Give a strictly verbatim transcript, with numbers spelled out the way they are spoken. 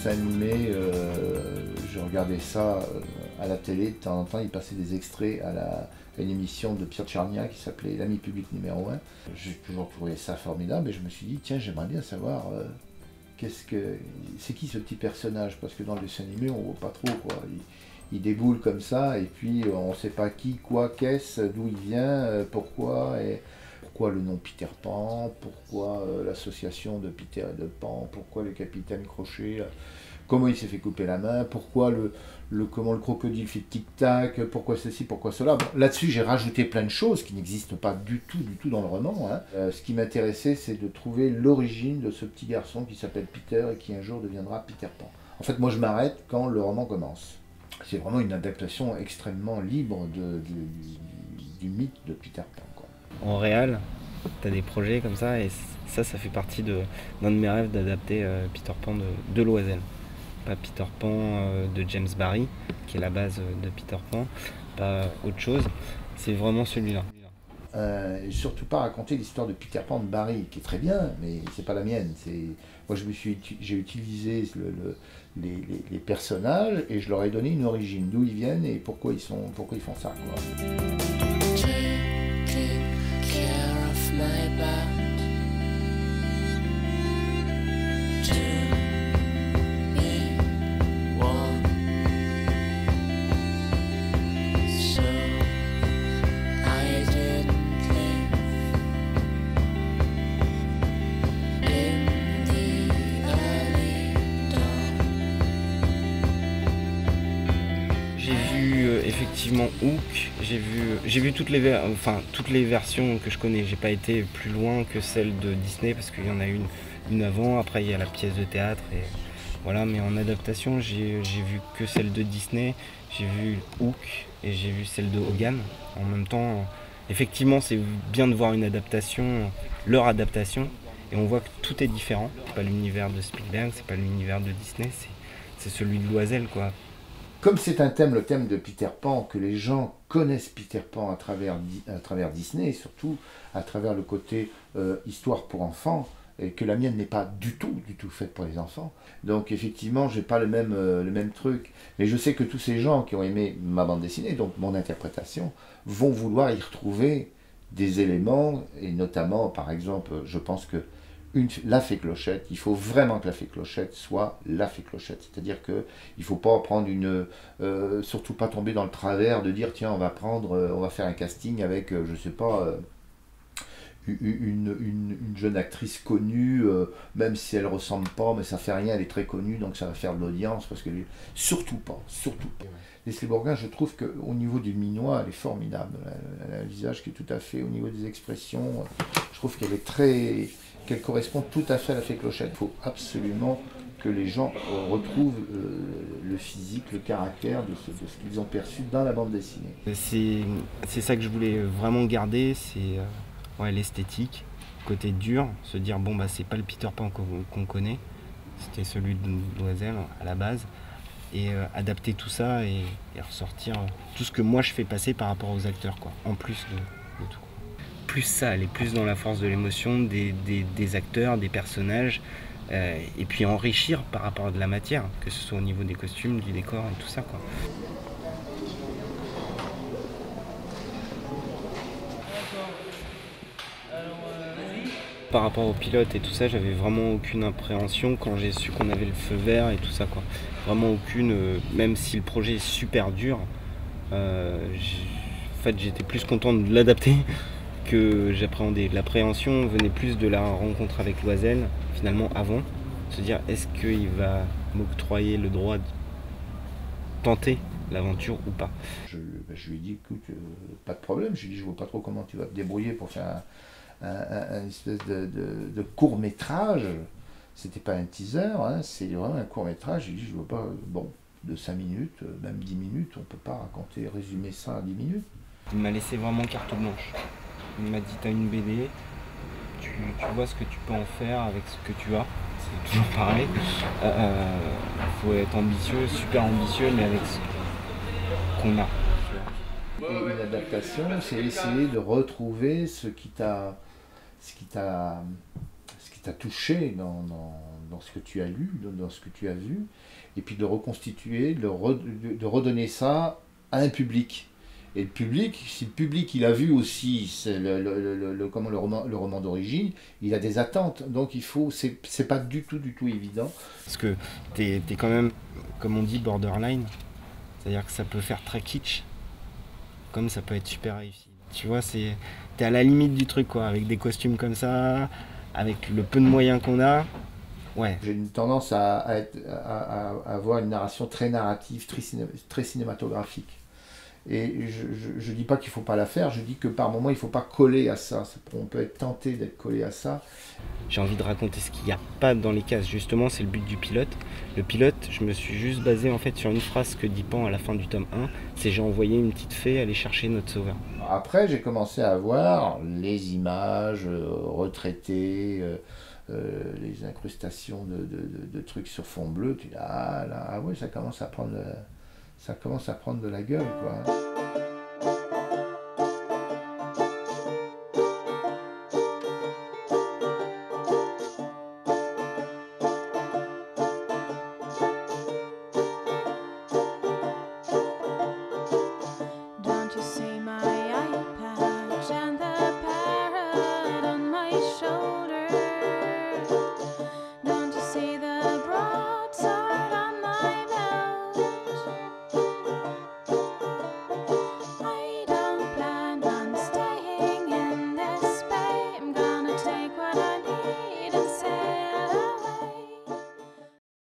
dessin animé, euh, je regardais ça à la télé, de temps en temps il passait des extraits à, la, à une émission de Pierre Tchernia qui s'appelait L'ami public numéro un. J'ai toujours trouvé ça formidable et je me suis dit tiens, j'aimerais bien savoir euh, qu'est-ce que c'est qui ce petit personnage, parce que dans le dessin animé on voit pas trop quoi. Il, il déboule comme ça et puis on ne sait pas qui, quoi, qu'est-ce, d'où il vient, pourquoi. Et pourquoi le nom Peter Pan, pourquoi euh, l'association de Peter et de Pan, pourquoi le capitaine Crochet, là, comment il s'est fait couper la main, pourquoi le, le, comment le crocodile fait tic-tac, pourquoi ceci, pourquoi cela. Bon, là-dessus, j'ai rajouté plein de choses qui n'existent pas du tout, du tout dans le roman. Hein. Euh, ce qui m'intéressait, c'est de trouver l'origine de ce petit garçon qui s'appelle Peter et qui un jour deviendra Peter Pan. En fait, moi, je m'arrête quand le roman commence. C'est vraiment une adaptation extrêmement libre de, de, du, du mythe de Peter Pan, quoi. En réel, tu as des projets comme ça et ça, ça fait partie de, d'un de mes rêves d'adapter euh, Peter Pan de, de Loisel. Pas Peter Pan euh, de James Barry, qui est la base de Peter Pan, pas autre chose, c'est vraiment celui-là. Euh, surtout pas raconter l'histoire de Peter Pan de Barry, qui est très bien, mais c'est pas la mienne. C'est... Moi, je me suis, j'ai utilisé le, le, les, les, les personnages et je leur ai donné une origine, d'où ils viennent et pourquoi ils, sont, pourquoi ils font ça, quoi. Effectivement Hook, j'ai vu, j'ai vu toutes les, ver- enfin, toutes les versions que je connais, j'ai pas été plus loin que celle de Disney parce qu'il y en a une, une avant, après il y a la pièce de théâtre et voilà, mais en adaptation j'ai, j'ai vu que celle de Disney, j'ai vu Hook et j'ai vu celle de Hogan. En même temps, effectivement c'est bien de voir une adaptation, leur adaptation, et on voit que tout est différent, c'est pas l'univers de Spielberg, c'est pas l'univers de Disney, c'est, c'est celui de Loisel quoi. Comme c'est un thème, le thème de Peter Pan, que les gens connaissent Peter Pan à travers, à travers Disney, et surtout à travers le côté euh, histoire pour enfants, et que la mienne n'est pas du tout, du tout faite pour les enfants. Donc effectivement, j'ai pas le même, euh, le même truc. Mais je sais que tous ces gens qui ont aimé ma bande dessinée, donc mon interprétation, vont vouloir y retrouver des éléments, et notamment, par exemple, je pense que Une, la fée Clochette, il faut vraiment que la fée Clochette soit la fée Clochette. C'est-à-dire qu'il ne faut pas prendre une... Euh, surtout pas tomber dans le travers de dire tiens, on va prendre, euh, on va faire un casting avec, euh, je sais pas, euh, une, une, une jeune actrice connue, euh, même si elle ne ressemble pas, mais ça fait rien, elle est très connue, donc ça va faire de l'audience, parce que surtout pas, surtout pas. Leslie Bourgain, je trouve qu'au niveau du minois, elle est formidable. Elle a un visage qui est tout à fait, au niveau des expressions, je trouve qu'elle est très... qu'elle correspond tout à fait à la fée Clochette. Il faut absolument que les gens retrouvent euh, le physique, le caractère de ce, de ce qu'ils ont perçu dans la bande dessinée. C'est, c'est ça que je voulais vraiment garder, c'est euh, ouais, l'esthétique, côté dur, se dire bon bah c'est pas le Peter Pan qu'on, qu'on connaît, c'était celui de Loisel à la base, et euh, adapter tout ça et, et ressortir tout ce que moi je fais passer par rapport aux acteurs, quoi, en plus de, de tout. Plus ça, aller plus dans la force de l'émotion des, des, des acteurs, des personnages, euh, et puis enrichir par rapport à de la matière, que ce soit au niveau des costumes, du décor et tout ça, quoi. Par rapport au pilote et tout ça, j'avais vraiment aucune appréhension quand j'ai su qu'on avait le feu vert et tout ça, quoi. Vraiment aucune, euh, même si le projet est super dur, euh, en fait j'étais plus content de l'adapter que j'appréhendais. L'appréhension venait plus de la rencontre avec Loisel, finalement avant, se dire est-ce qu'il va m'octroyer le droit de tenter l'aventure ou pas. Je, ben, je lui ai dit écoute, euh, pas de problème, je lui ai dit je vois pas trop comment tu vas te débrouiller pour faire un, un, un, un espèce de, de, de court métrage. C'était pas un teaser, hein, c'est vraiment un court métrage. J'ai dit je vois pas, bon, de cinq minutes, même dix minutes, on peut pas raconter, résumer ça à dix minutes. Il m'a laissé vraiment carte blanche. Il m'a dit t'as une B D, tu, tu vois ce que tu peux en faire avec ce que tu as, c'est toujours pareil. Il euh, faut être ambitieux, super ambitieux, mais avec ce qu'on a. Et une adaptation, c'est essayer de retrouver ce qui t'a, ce qui t'a, ce qui t'a touché dans, dans, dans ce que tu as lu, dans, dans ce que tu as vu, et puis de le reconstituer, de, le re, de, de redonner ça à un public. Et le public, si le public il a vu aussi le, le, le, le, comment, le roman, le roman d'origine, il a des attentes. Donc il faut, c'est, c'est pas du tout, du tout évident. Parce que t'es, t'es quand même, comme on dit, borderline. C'est-à-dire que ça peut faire très kitsch, comme ça peut être super réussi. Tu vois, c'est, t'es à la limite du truc, quoi, avec des costumes comme ça, avec le peu de moyens qu'on a. Ouais. J'ai une tendance à, à, être, à, à avoir une narration très narrative, très, ciné, très cinématographique. Et je ne dis pas qu'il ne faut pas la faire, je dis que par moment il ne faut pas coller à ça. On peut être tenté d'être collé à ça. J'ai envie de raconter ce qu'il n'y a pas dans les cases, justement c'est le but du pilote. Le pilote, je me suis juste basé en fait sur une phrase que dit Pan à la fin du tome un, c'est j'ai envoyé une petite fée aller chercher notre sauveur. Après j'ai commencé à voir les images euh, retraitées, euh, euh, les incrustations de, de, de, de trucs sur fond bleu, tu dis ah là, ah ouais, ça commence à prendre... Euh, ça commence à prendre de la gueule, quoi.